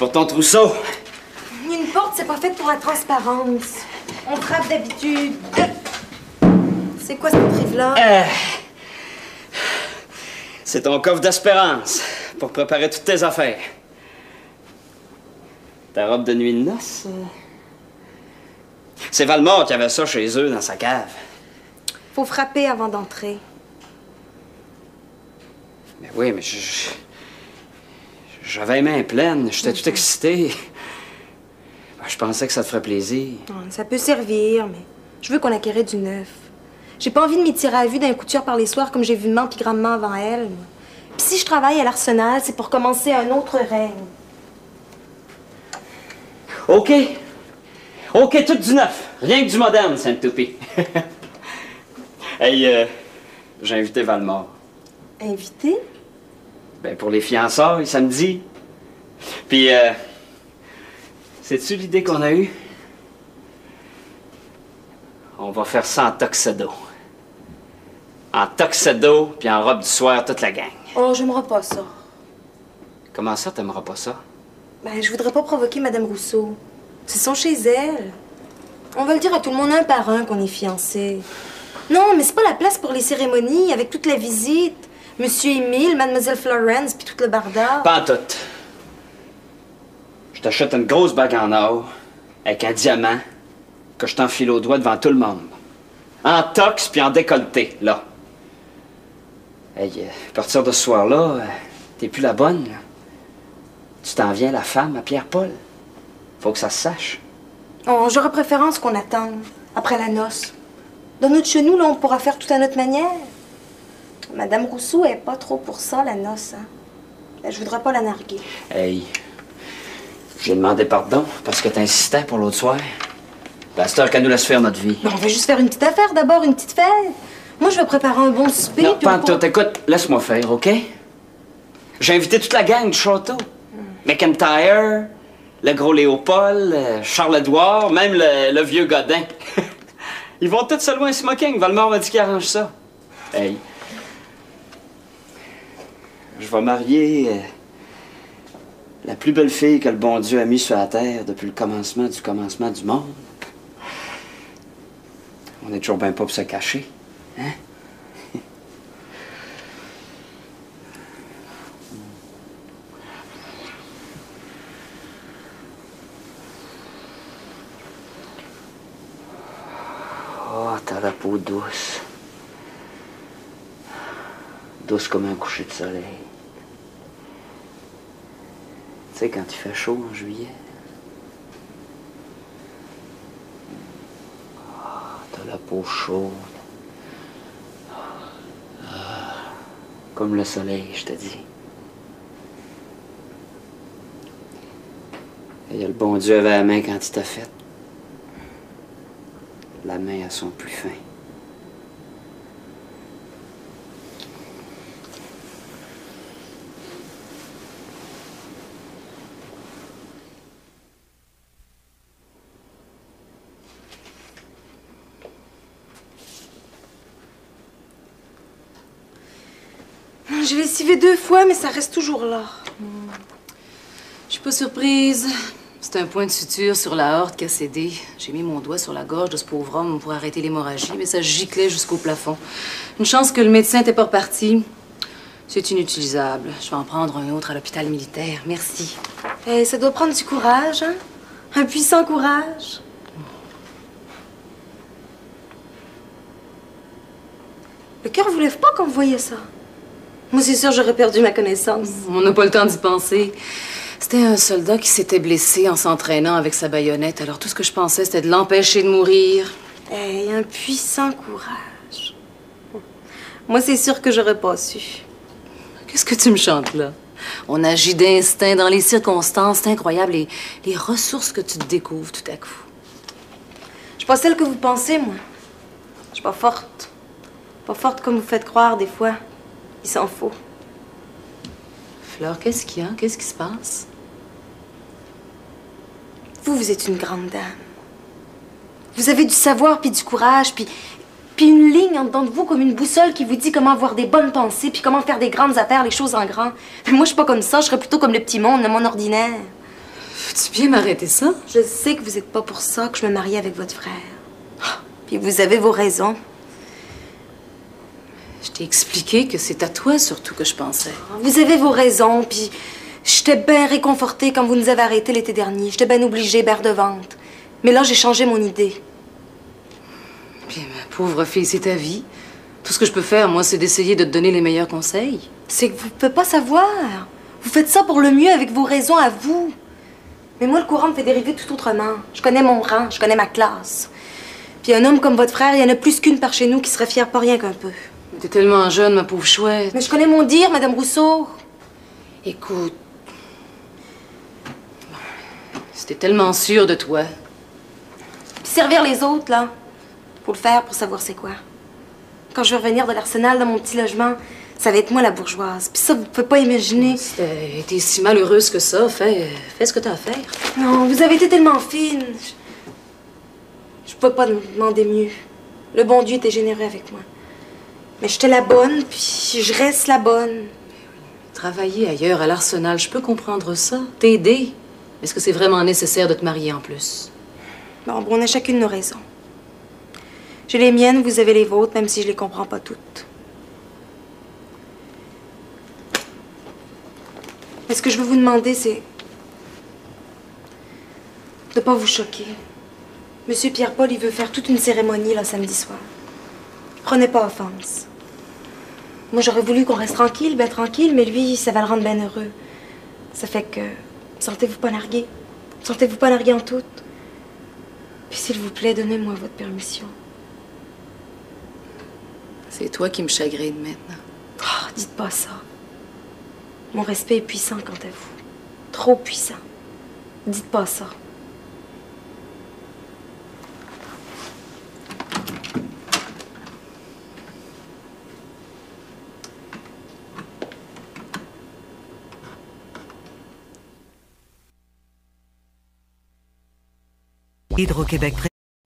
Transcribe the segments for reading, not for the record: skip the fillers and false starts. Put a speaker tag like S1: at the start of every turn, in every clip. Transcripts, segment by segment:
S1: pour ton trousseau.
S2: Une porte, c'est pas fait pour la transparence. On frappe d'habitude. C'est quoi cette rive-là?
S1: C'est ton coffre d'espérance pour préparer toutes tes affaires. Ta robe de nuit de noces. C'est Valmore qui avait ça chez eux dans sa cave.
S2: Faut frapper avant d'entrer.
S1: Mais oui, mais j'avais les mains pleines. J'étais tout excité. Je pensais que ça te ferait plaisir.
S2: Ça peut servir, mais je veux qu'on acquérait du neuf. J'ai pas envie de m'étirer à vue d'un couture par les soirs comme j'ai vu maman puis grandement avant elle. Puis si je travaille à l'Arsenal, c'est pour commencer un autre règne.
S1: OK. OK, tout du neuf. Rien que du moderne, Sainte-Toupie. Hey, j'ai invité Valmore.
S2: Invité?
S1: Ben, pour les fiançailles, samedi. Puis, sais-tu l'idée qu'on a eue? On va faire ça en tuxedo. En tuxedo, puis en robe du soir, toute la gang.
S2: Oh, j'aimerais pas ça.
S1: Comment ça, t'aimeras pas ça?
S2: Ben, je voudrais pas provoquer Madame Rousseau. Ce sont chez elle. On va le dire à tout le monde un par un qu'on est fiancés. Non, mais c'est pas la place pour les cérémonies, avec toute la visite. Monsieur Émile, Mademoiselle Florence, puis tout le bardard.
S1: Pas en tout. Je t'achète une grosse bague en or, avec un diamant, que je t'enfile au doigt devant tout le monde. En tox puis en décolleté, là. Hey, à partir de ce soir-là, t'es plus la bonne, là. Tu t'en viens la femme à Pierre-Paul. Faut que ça se sache.
S2: Oh, j'aurais préférence qu'on attende, après la noce. Dans notre chenou, là, on pourra faire tout à notre manière. Madame Rousseau est pas trop pour ça, la noce, hein. Ben, je voudrais pas la narguer.
S1: Hey, j'ai demandé pardon parce que t'insistais pour l'autre soir. Ben, c'est heure qu'elle nous laisse faire notre vie.
S2: Ben, on va juste faire une petite affaire d'abord, une petite fête. Moi, je veux préparer un bon souper.
S1: Non,
S2: puis
S1: pas en tout. Écoute, laisse-moi faire, OK? J'ai invité toute la gang du château. McIntyre, le gros Léopold, Charles-Édouard, même le vieux Godin. Ils vont tous se louer un smoking. Valmore m'a dit qu'il arrange ça. Hey. Je vais marier la plus belle fille que le bon Dieu a mis sur la terre depuis le commencement du monde. On est toujours bien pas pour se cacher, hein? Oh, t'as la peau douce. Douce comme un coucher de soleil. Tu sais, quand il fait chaud en juillet. Oh, t'as la peau chaude. Comme le soleil, je te dis. Et le bon Dieu avait la main quand il t'a fait. La main à son plus fin.
S2: Je l'ai lessivé 2 fois, mais ça reste toujours là.
S3: Je suis pas surprise. C'est un point de suture sur la aorte qui a cédé. J'ai mis mon doigt sur la gorge de ce pauvre homme pour arrêter l'hémorragie, mais ça giclait jusqu'au plafond. Une chance que le médecin n'était pas reparti. C'est inutilisable. Je vais en prendre un autre à l'hôpital militaire. Merci.
S2: Eh, ça doit prendre du courage, hein? Un puissant courage. Le cœur vous lève pas quand vous voyez ça? Moi, c'est sûr, j'aurais perdu ma connaissance.
S3: On n'a pas le temps d'y penser. C'était un soldat qui s'était blessé en s'entraînant avec sa baïonnette. Alors tout ce que je pensais, c'était de l'empêcher de mourir.
S2: Eh, un puissant courage. Moi, c'est sûr que j'aurais pas su.
S3: Qu'est-ce que tu me chantes, là? On agit d'instinct dans les circonstances. C'est incroyable, les ressources que tu te découvres tout à coup.
S2: Je suis pas celle que vous pensez, moi. Je suis pas forte. Pas forte comme vous faites croire, des fois. Il s'en faut.
S3: Fleur, qu'est-ce qu'il y a? Qu'est-ce qui se passe?
S2: Vous êtes une grande dame. Vous avez du savoir, puis du courage, puis une ligne en dedans de vous comme une boussole qui vous dit comment avoir des bonnes pensées, puis comment faire des grandes affaires, les choses en grand. Mais moi, je suis pas comme ça. Je serais plutôt comme le petit monde, le monde ordinaire.
S3: Veux-tu bien m'arrêter ça?
S2: Je sais que vous n'êtes pas pour ça que je me marie avec votre frère. Puis vous avez vos raisons.
S3: Je t'ai expliqué que c'est à toi surtout que je pensais.
S2: Vous avez vos raisons, puis j'étais bien réconfortée quand vous nous avez arrêtés l'été dernier. J'étais bien obligée, bien redevante. Mais là, j'ai changé mon idée.
S3: Puis ma pauvre fille, c'est ta vie. Tout ce que je peux faire, moi, c'est d'essayer de te donner les meilleurs conseils.
S2: C'est que vous ne pouvez pas savoir. Vous faites ça pour le mieux avec vos raisons à vous. Mais moi, le courant me fait dériver tout autrement. Je connais mon rang, je connais ma classe. Puis un homme comme votre frère, il y en a plus qu'une par chez nous qui serait fière pas rien qu'un peu.
S3: Mais t'es tellement jeune, ma pauvre chouette.
S2: Mais je connais mon dire, Madame Rousseau.
S3: Écoute, si t'es tellement sûre de toi.
S2: Puis servir les autres, là, faut le faire pour savoir c'est quoi. Quand je vais revenir de l'Arsenal dans mon petit logement, ça va être moi la bourgeoise. Puis ça, vous pouvez pas imaginer.
S3: Si t'es si malheureuse que ça, fais ce que t'as à faire.
S2: Non, vous avez été tellement fine. Je peux pas demander mieux. Le bon Dieu était généreux avec moi. Mais j'étais la bonne, puis je reste la bonne.
S3: Travailler ailleurs, à l'Arsenal, je peux comprendre ça. T'aider. Est-ce que c'est vraiment nécessaire de te marier en plus?
S2: Bon, on a chacune nos raisons. J'ai les miennes, vous avez les vôtres, même si je les comprends pas toutes. Mais ce que je veux vous demander, c'est de pas vous choquer. Monsieur Pierre-Paul, il veut faire toute une cérémonie, là, samedi soir. Prenez pas offense. Moi, j'aurais voulu qu'on reste tranquille, bien tranquille, mais lui, ça va le rendre bien heureux. Ça fait que... Sentez-vous pas narguer. Sentez-vous pas narguer en tout. Puis s'il vous plaît, donnez-moi votre permission.
S3: C'est toi qui me chagrine maintenant.
S2: Oh, dites pas ça. Mon respect est puissant quant à vous. Trop puissant. Dites pas ça.
S4: Hydro-Québec.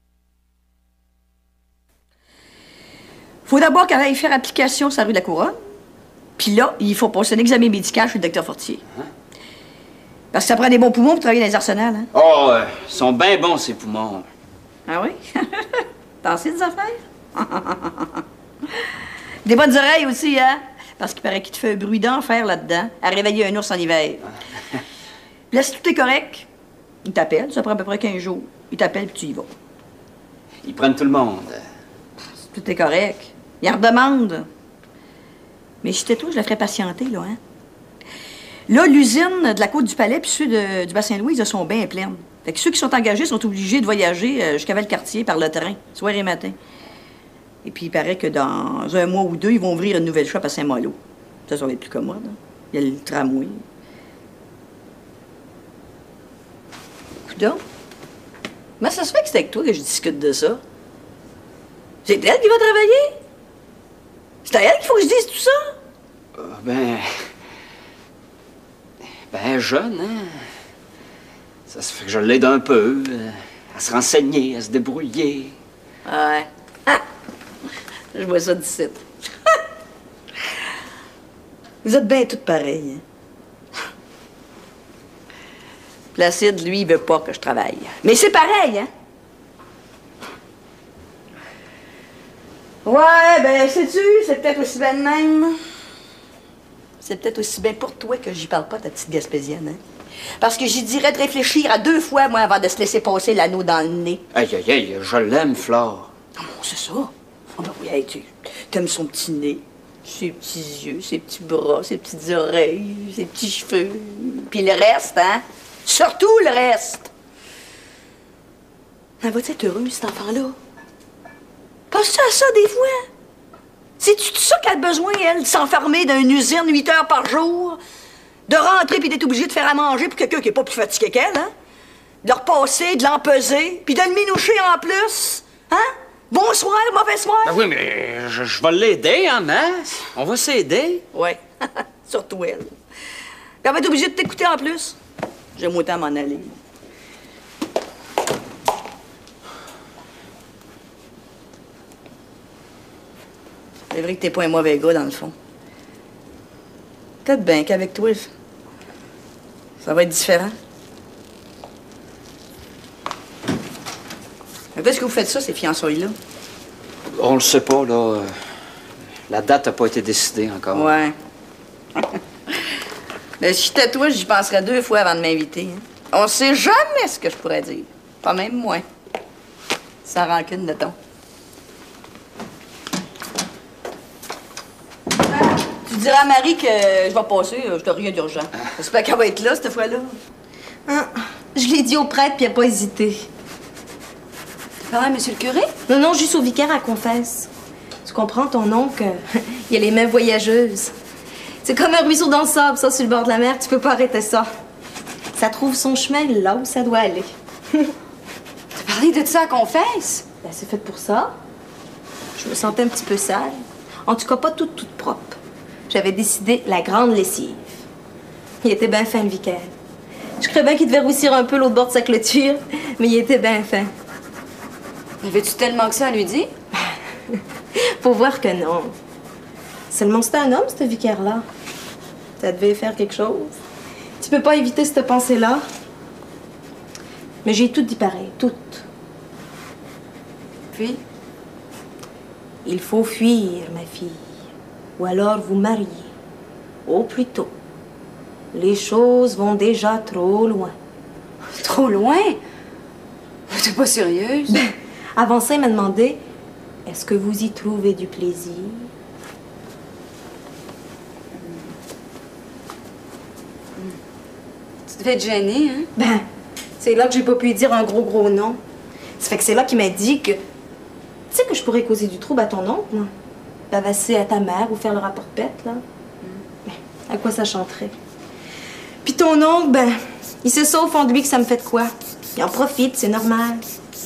S4: Faut d'abord qu'elle aille faire application sur la rue de la Couronne. Puis là, il faut passer un examen médical chez le docteur Fortier. Parce que ça prend des bons poumons pour travailler dans les arsenals, hein?
S1: Oh, ils sont bien bons, ces poumons.
S4: Ah oui? T'en sais des affaires? Des bonnes oreilles aussi, hein? Parce qu'il paraît qu'il te fait un bruit d'enfer là-dedans, à réveiller un ours en hiver. Puis là, si tout est correct, il t'appelle, ça prend à peu près 15 jours. Il t'appelle puis tu y vas.
S1: Ils prennent tout le monde.
S4: Si tout est correct, il en redemande. Mais si c'était toi, je la ferais patienter, là, hein? Là, l'usine de la Côte-du-Palais puis ceux du Bassin-Louise sont bien pleines. Fait que ceux qui sont engagés sont obligés de voyager jusqu'à Valcartier par le train, soir et matin. Et puis, il paraît que dans un mois ou deux, ils vont ouvrir une nouvelle shop à Saint-Malo. Ça va être plus commode, hein? Il y a le tramway. Coudonc? Comment ça se fait que c'est avec toi que je discute de ça? C'est elle qui va travailler? C'est à elle qu'il faut que je dise tout ça?
S1: Ben, jeune, hein? Ça se fait que je l'aide un peu. À se renseigner, à se débrouiller.
S4: Ouais. Ah! Je vois ça d'ici. Vous êtes bien toutes pareilles. Hein? Placide, lui, il veut pas que je travaille. Mais c'est pareil, hein? Ouais, ben, sais-tu, c'est peut-être aussi bien de même. C'est peut-être aussi bien pour toi que j'y parle pas, ta petite Gaspésienne, hein? Parce que j'y dirais de réfléchir à 2 fois, moi, avant de se laisser passer l'anneau dans le nez.
S1: Aïe, aïe, aïe, je l'aime, Flore.
S4: Oh, c'est ça? Oh, ben oui, hey, t'aimes son petit nez, ses petits yeux, ses petits bras, ses petites oreilles, ses petits cheveux. Puis le reste, hein? Surtout le reste! Elle va être heureuse, cet enfant-là? Penses-tu à ça, des fois? C'est-tu tout ça qu'elle a besoin, elle, de s'enfermer dans une usine 8 heures par jour? De rentrer puis d'être obligée de faire à manger pour quelqu'un qui est pas plus fatigué qu'elle, hein? De le repasser, de l'empeser, puis de le minoucher en plus, hein? Bonsoir, mauvais soir!
S1: Ben oui, mais je vais l'aider, hein, Mass? On va s'aider.
S4: Ouais, surtout elle. Puis elle va être obligée de t'écouter en plus. J'aime autant m'en aller. C'est vrai que t'es pas un mauvais gars, dans le fond. Peut-être bien qu'avec toi, ça va être différent. Pourquoi est-ce que vous faites ça, ces fiançailles-là?
S1: On le sait pas, là. La date n'a pas été décidée encore.
S4: Ouais. Ben, si j'étais toi, j'y penserais 2 fois avant de m'inviter. Hein. On sait jamais ce que je pourrais dire. Pas même moi. Sans rancune de ton. Tu diras à Marie que je vais passer, je n'ai rien d'urgent. J'espère qu'elle va être là, cette fois-là.
S2: Hein? Je l'ai dit au prêtre, puis il n'a pas hésité.
S3: Tu parles à monsieur le curé?
S2: Non, non, juste au vicaire à confesse. Tu comprends, ton oncle, il a les mains voyageuses. C'est comme un ruisseau dans le sable, ça, sur le bord de la mer. Tu peux pas arrêter ça. Ça trouve son chemin là où ça doit aller.
S3: Tu parlais de ça à confesse?
S2: Ben, c'est fait pour ça. Je me sentais un petit peu sale. En tout cas, pas toute propre. J'avais décidé la grande lessive. Il était bien fin, le vicaire. Je croyais bien qu'il devait roussir un peu l'autre bord de sa clôture, mais il était bien fin.
S3: Avais-tu tellement que ça à lui dire?
S2: Faut voir que non. Seulement c'était un homme, ce vicaire-là. Ça devait faire quelque chose. Tu peux pas éviter cette pensée-là. Mais j'ai tout dit pareil, tout.
S3: Puis?
S2: Il faut fuir, ma fille. Ou alors vous marier. Au plus tôt. Les choses vont déjà trop loin.
S3: Trop loin? T'es pas sérieuse?
S2: Ben, avant ça, il m'a demandé, est-ce que vous y trouvez du plaisir?
S3: Tu devais être gênée, hein?
S2: Ben, c'est là que j'ai pas pu lui dire un gros non. Ça fait que c'est là qu'il m'a dit que... Tu sais que je pourrais causer du trouble à ton oncle, là. Bavasser à ta mère ou faire le rapport pète, là. Ben, à quoi ça chanterait? Puis ton oncle, ben, il sait ça au fond de lui que ça me fait de quoi. Il en profite, c'est normal.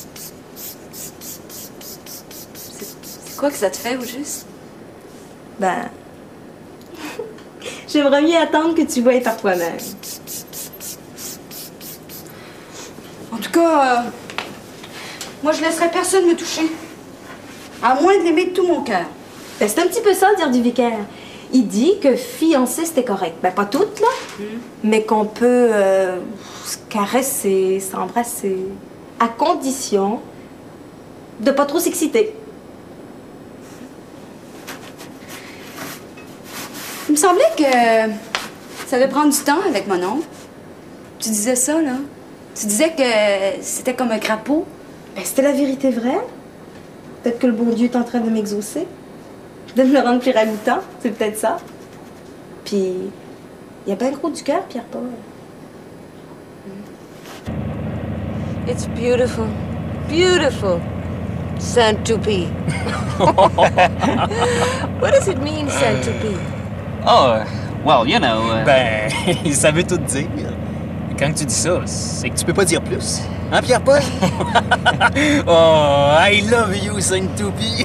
S3: C'est quoi que ça te fait, au juste?
S2: Ben... J'aimerais mieux attendre que tu voies par toi-même.
S3: En tout cas, moi, je laisserai personne me toucher. À moins de l'aimer de tout mon cœur.
S2: Ben, c'est un petit peu ça, dire du vicaire. Il dit que fiancé, c'était correct. Ben, pas toutes, là. Mais qu'on peut se caresser, s'embrasser. À condition de pas trop s'exciter.
S3: Il me semblait que ça allait prendre du temps avec mon oncle. Tu disais ça, là. Tu disais que c'était comme un crapaud.
S2: Ben, c'était la vérité vraie. Peut-être que le bon Dieu est en train de m'exaucer. De me rendre plus ragoûtant. C'est peut-être ça. Puis, il y a bien gros du cœur, Pierre-Paul.
S5: It's beautiful. Beautiful. Saint-Tropez. What does it mean, Saint-Tropez?
S1: Oh, well, you know...
S6: Ben, ça veut tout dire. Quand tu dis ça, c'est que tu peux pas dire plus. Hein, Pierre-Paul? Oh, I love you, Saint-Tropez.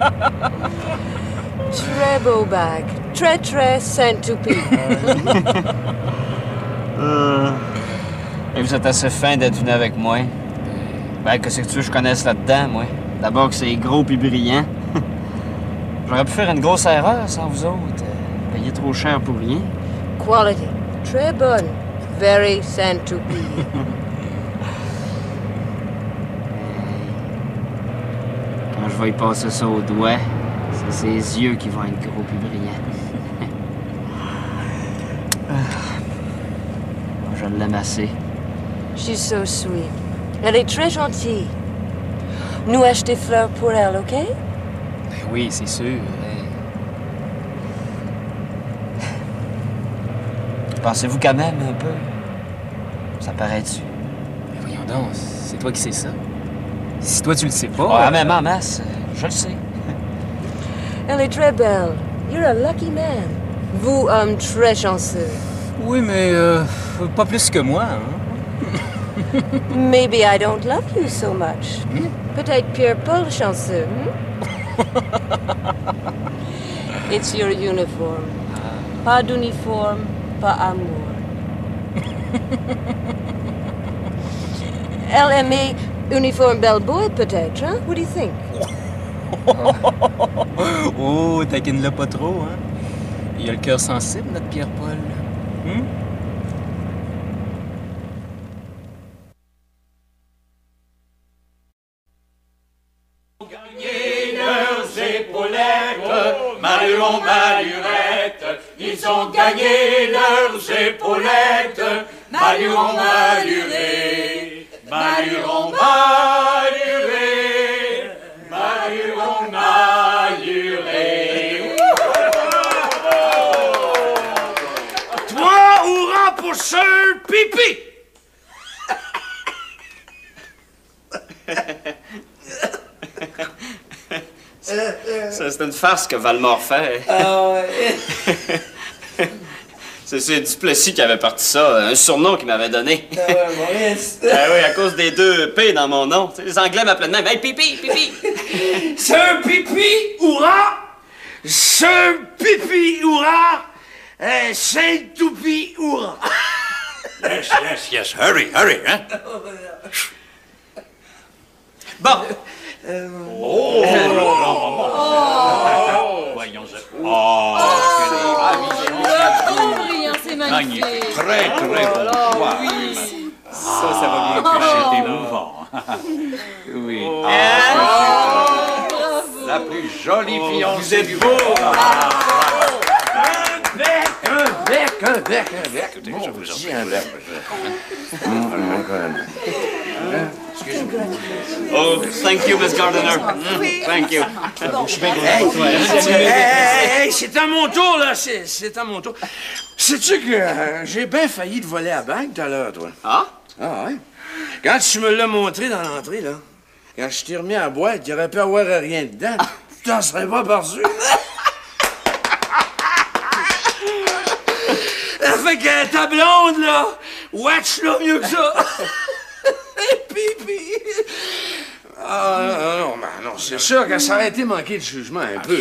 S5: Très beau bac. Très Saint-Tropez.
S1: Et vous êtes assez fin d'être venu avec moi. Ben, qu'est-ce que tu veux que je connaisse là-dedans, moi? D'abord que c'est gros puis brillant. J'aurais pu faire une grosse erreur sans vous autres. Payer trop cher pour rien.
S5: Quality. Très bonne. Very Saint-Tropez.
S1: Quand je vais y passer ça au doigt, c'est ses yeux qui vont être gros puis brillants. Je l'aime assez.
S5: She's so sweet. Elle est très gentille. Nous acheter fleurs pour elle, OK?
S6: Ben oui, c'est sûr.
S1: Pensez-vous quand même un peu? Ça paraît-tu?
S6: Mais voyons donc, c'est toi qui sais ça. Si toi tu le sais pas...
S1: Ouais, même en masse, je le sais.
S5: Elle est très belle. You're a lucky man. Vous, homme très chanceux.
S6: Oui, mais pas plus que moi, hein?
S5: Maybe I don't love you so much. Peut-être Pierre-Paul chanceux. It's your uniform. Pas d'uniforme, pas amour. Elle aimait uniforme belle boy, peut-être, hein? What do you think?
S6: Oh, taquine-le pas trop, hein? Il a le cœur sensible, notre Pierre-Paul.
S7: Maluron, Malurette, ils ont gagné leurs épaulettes. Maluron, Maluré, Maluron, Maluré, Maluron, Maluré.
S8: Toi, hurrah pour Sir Pipi!
S1: C'est une farce que Valmore fait.
S8: Ah ouais.
S1: C'est Duplessis qui avait parti ça, un surnom qu'il m'avait donné.
S8: Ah ouais, Maurice.
S1: Ah oui, à cause des 2 P dans mon nom. Tu sais, les Anglais m'appelaient de même. Hey, Pipi, Pipi!
S8: Sir Pipi, hurrah! Sir Pipi, hurrah! Saint-Toupi, hurrah!
S7: Yes, hurry, hein?
S1: Bon.
S7: Voyons ça.
S3: brillant, c'est magnifique.
S7: Très bon choix.
S6: Ça va bien.
S7: C'est émouvant. Oui. La plus jolie fiancée.
S1: Vous êtes beau!
S8: Un bec.
S7: Écoutez, je vous en prie.
S1: Oh, thank you, Miss Gardiner. Thank you.
S8: Hey, c'est à mon tour, là. C'est à mon tour. Sais-tu que j'ai bien failli te voler la bague tout à l'heure, toi?
S1: Ah?
S8: Ah, ouais. Quand tu me l'as montré dans l'entrée, là, quand je t'ai remis à boîte, il aurait pu avoir rien dedans. Tu t'en serais pas perçu. Fait que ta blonde, là, watch-la mieux que ça. Pipi. Ah, non, c'est sûr que ça aurait été manqué de jugement un peu.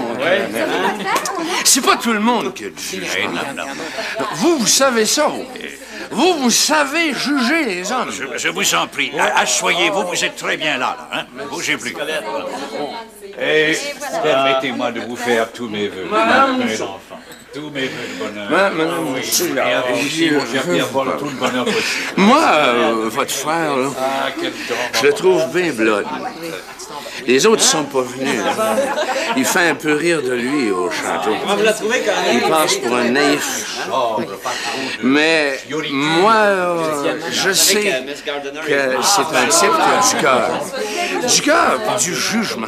S8: C'est pas tout le monde qui a du jugement. Vous savez ça, vous savez juger les hommes.
S7: Je vous en prie. Asseyez-vous, vous êtes très bien là, hein? Bougez plus. Et permettez-moi de vous faire tous mes vœux.
S8: Madame,
S7: tous mes vœux de bonheur.
S8: Madame,
S7: Et à vous aussi, mon cher Pierre, pour tout le bonheur possible.
S8: moi, votre frère, là,
S7: Ah, quel grand.
S8: je le trouve bien blood. Les autres sont pas venus. Il fait un peu rire de lui au château.
S1: Comment vous la trouvez, quand même?
S8: Il passe pour un naïf. Mais moi, je sais que c'est un type qui a du cœur. Du cœur et du jugement.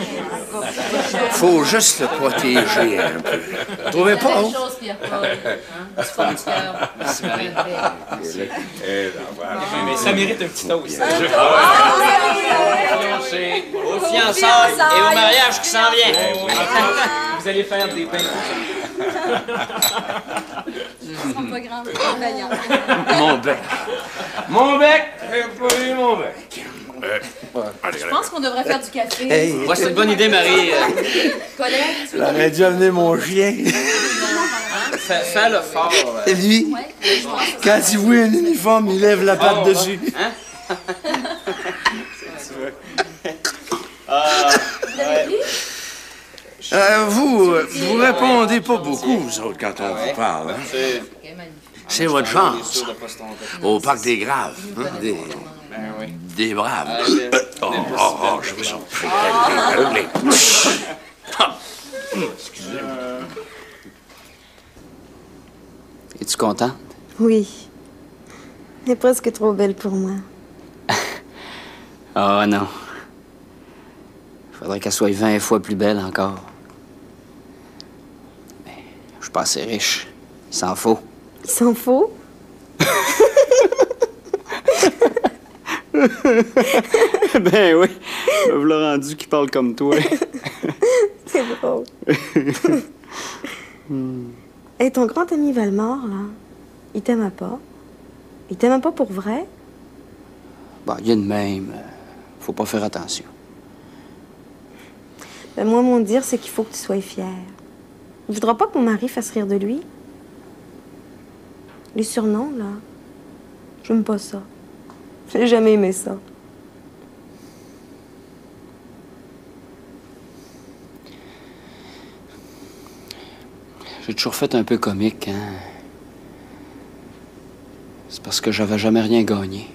S8: Faut juste le protéger un peu. Vous trouvez pas, hein?
S6: Mais ça mérite un petit toast.
S1: Aux fiançailles et au mariage qui s'en vient.
S6: Vous allez faire des bains.
S8: Mon bec, j'ai pas eu mon bec.
S3: Je pense qu'on devrait faire du café.
S1: Ouais, c'est une bonne idée, Marie.
S3: Colette, tu
S8: J'aurais dû amener mon chien.
S1: Fais-le fort.
S8: Et lui, quand il voit un uniforme, il lève la patte dessus.
S1: Hein?
S8: Vous répondez pas beaucoup, vous autres, quand on vous parle. Hein? C'est votre chance. Au Parc des Graves. Hein? Des Braves. Je vous en prie.
S1: Es-tu contente?
S2: Oui. Elle est presque trop belle pour moi.
S1: Ah non. Faudrait qu'elle soit 20 fois plus belle encore. Mais je suis pas assez riche. Il s'en faut.
S2: Il s'en faut?
S1: Ben oui. Me voilà rendu qui parle comme toi.
S2: C'est drôle. Hey, ton grand ami Valmore, là, il t'aime pas? Il t'aime pas pour vrai?
S1: Bon, il y a de même. Faut pas faire attention.
S2: Ben, moi, mon dire, c'est qu'il faut que tu sois fière. Il voudra pas que mon mari fasse rire de lui. Les surnoms, là, j'aime pas ça. J'ai jamais aimé ça.
S1: J'ai toujours fait un peu comique, hein. C'est parce que j'avais jamais rien gagné.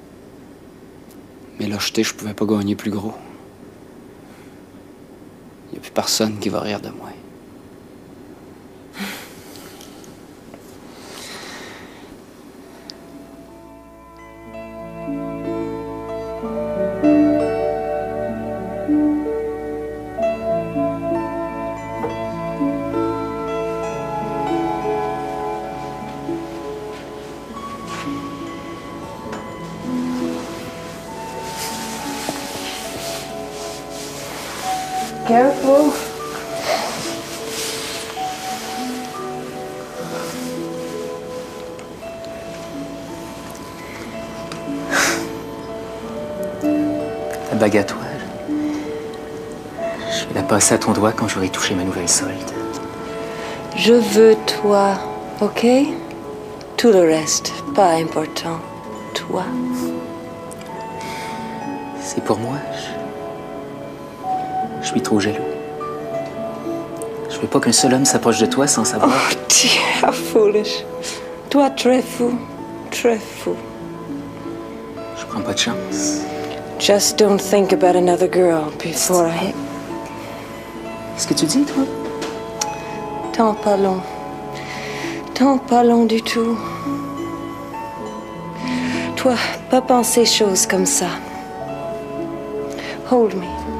S1: Mais là, je pouvais pas gagner plus gros. Il n'y a plus personne qui va rire de moi.
S5: Careful.
S6: Ta bague à toi. Je vais la passer à ton doigt quand j'aurai touché ma nouvelle solde.
S5: Je veux toi, ok? Tout le reste, pas important. Toi.
S6: C'est pour moi. Je suis trop jaloux. Je veux pas qu'un seul homme s'approche de toi sans savoir.
S5: Oh, dear, how foolish. Toi, très fou. Très fou.
S6: Je prends pas de chance.
S5: Just don't think about another girl before I...
S6: Qu'est-ce que tu dis, toi?
S5: T'en pas long. T'en pas long du tout. Toi, pas penser choses comme ça. Hold me.